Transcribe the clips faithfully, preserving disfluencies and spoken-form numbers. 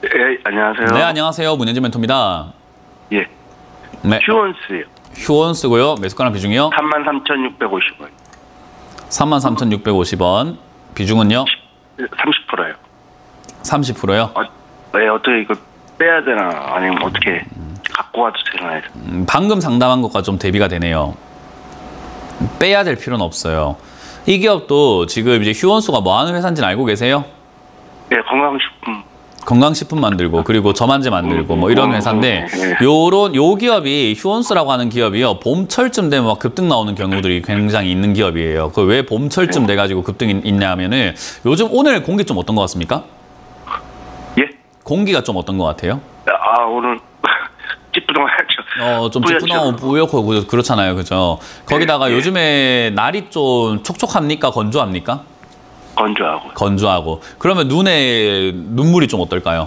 예, 안녕하세요. 네, 안녕하세요. 문현진 멘토입니다. 예. 네. 휴원스요. 휴원스고요. 매수가랑 비중이요? 삼만 삼천육백오십 원. 삼만 삼천육백오십 원. 비중은요? 삼십 퍼센트예요. 삼십 퍼센트요? 어, 네, 어떻게 이거 빼야 되나 아니면 어떻게 갖고 와도 되나 해서. 음, 방금 상담한 것과 좀 대비가 되네요. 빼야 될 필요는 없어요. 이 기업도 지금 이제 휴원수가 뭐 하는 회사인지는 알고 계세요? 네, 건강식품. 건강식품 만들고 그리고 저만제 만들고 뭐 이런 회사인데 요런 요 기업이 휴원수라고 하는 기업이요 봄철쯤 되면 막 급등 나오는 경우들이 굉장히 있는 기업이에요. 그 왜 봄철쯤 돼가지고 급등이 있냐면은 요즘 오늘 공기 좀 어떤 것 같습니까? 예? 공기가 좀 어떤 것 같아요? 아, 오늘 찌뿌둥하죠. 어, 좀 찌뿌둥하고 뿌옇고 그렇잖아요, 그죠? 거기다가 예, 예. 요즘에 날이 좀 촉촉합니까? 건조합니까? 건조하고. 건조하고. 그러면 눈에 눈물이 좀 어떨까요?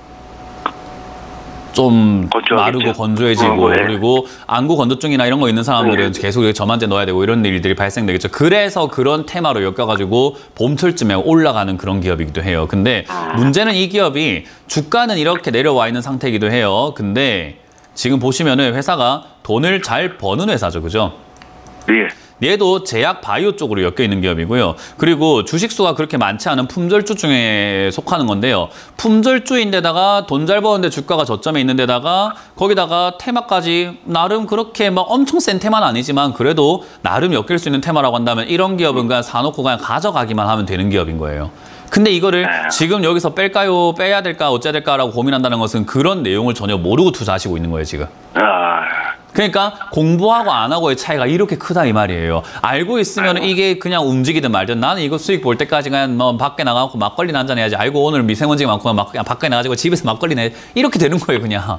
좀 건조하겠죠. 마르고 건조해지고 어, 네. 그리고 안구 건조증이나 이런 거 있는 사람들은 네. 계속 저만제 넣어야 되고 이런 일들이 발생되겠죠. 그래서 그런 테마로 엮여가지고 봄철쯤에 올라가는 그런 기업이기도 해요. 근데 문제는 이 기업이 주가는 이렇게 내려와 있는 상태이기도 해요. 근데 지금 보시면은 회사가 돈을 잘 버는 회사죠, 그죠? 예. 얘도 제약 바이오 쪽으로 엮여 있는 기업이고요. 그리고 주식수가 그렇게 많지 않은 품절주 중에 속하는 건데요. 품절주인데다가 돈 잘 버는데 주가가 저점에 있는 데다가 거기다가 테마까지 나름 그렇게 막 엄청 센 테마는 아니지만 그래도 나름 엮일 수 있는 테마라고 한다면 이런 기업은 그냥 사놓고 그냥 가져가기만 하면 되는 기업인 거예요. 근데 이거를 지금 여기서 뺄까요? 빼야 될까? 어째야 될까라고 고민한다는 것은 그런 내용을 전혀 모르고 투자하시고 있는 거예요, 지금. 아, 그러니까 공부하고 안 하고의 차이가 이렇게 크다 이 말이에요. 알고 있으면 이게 그냥 움직이든 말든 나는 이거 수익 볼 때까지 그냥 뭐 밖에 나가고 막걸리나 한잔 해야지. 알고 오늘 미세먼지가 많고 막 그냥 밖에 나가지고 집에서 막걸리 내 이렇게 되는 거예요, 그냥.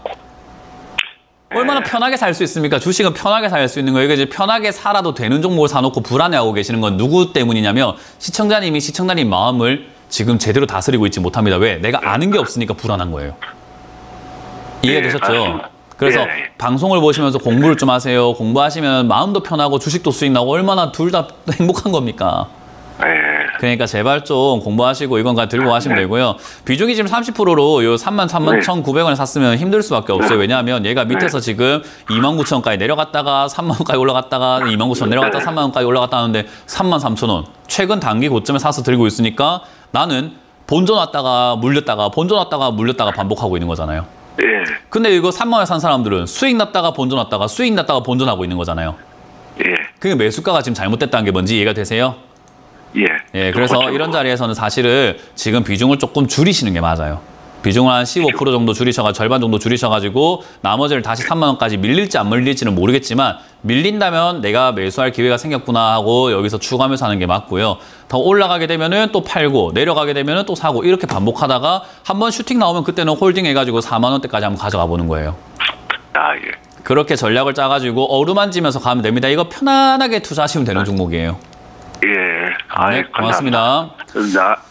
얼마나 편하게 살 수 있습니까? 주식은 편하게 살 수 있는 거예요. 이제 편하게 살아도 되는 종목을 사놓고 불안해하고 계시는 건 누구 때문이냐면 시청자님이 시청자님 마음을 지금 제대로 다스리고 있지 못합니다. 왜? 내가 아는 게 없으니까 불안한 거예요. 이해가 되셨죠? 그래서 예. 방송을 보시면서 공부를 좀 하세요. 공부하시면 마음도 편하고 주식도 수익 나고 얼마나 둘 다 행복한 겁니까? 예. 그러니까 제발 좀 공부하시고 이건 그냥 들고 가시면 되고요. 비중이 지금 삼십 퍼센트로 요 삼만 삼만 천구백 원에 샀으면 힘들 수밖에 없어요. 왜냐하면 얘가 밑에서 지금 이만 구천 원까지 내려갔다가 삼만 원까지 올라갔다가 이만 구천 원 내려갔다가 삼만 원까지 올라갔다 하는데 삼만 삼천 원. 최근 단기 고점에 사서 들고 있으니까 나는 본전 왔다가 물렸다가 본전 왔다가 물렸다가 반복하고 있는 거잖아요. 예. 근데 이거 삼만 원에 산 사람들은 수익 났다가 본전 왔다가 수익 났다가 본전하고 있는 거잖아요. 예. 그게 매수가가 지금 잘못됐다는 게 뭔지 이해가 되세요? 예. 예, 그래서 이런 자리에서는 사실은 지금 비중을 조금 줄이시는 게 맞아요. 비중을 한 십오 퍼센트 정도 줄이셔가지고 절반 정도 줄이셔가지고 나머지를 다시 삼만 원까지 밀릴지 안 밀릴지는 모르겠지만 밀린다면 내가 매수할 기회가 생겼구나 하고 여기서 추가 매수하는 게 맞고요. 더 올라가게 되면은 또 팔고 내려가게 되면은 또 사고 이렇게 반복하다가 한번 슈팅 나오면 그때는 홀딩 해가지고 사만 원대까지 한번 가져가 보는 거예요. 아, 예. 그렇게 전략을 짜가지고 어루만지면서 가면 됩니다. 이거 편안하게 투자하시면 되는 종목이에요. 예. 아, 네, 고맙습니다. 감사합니다.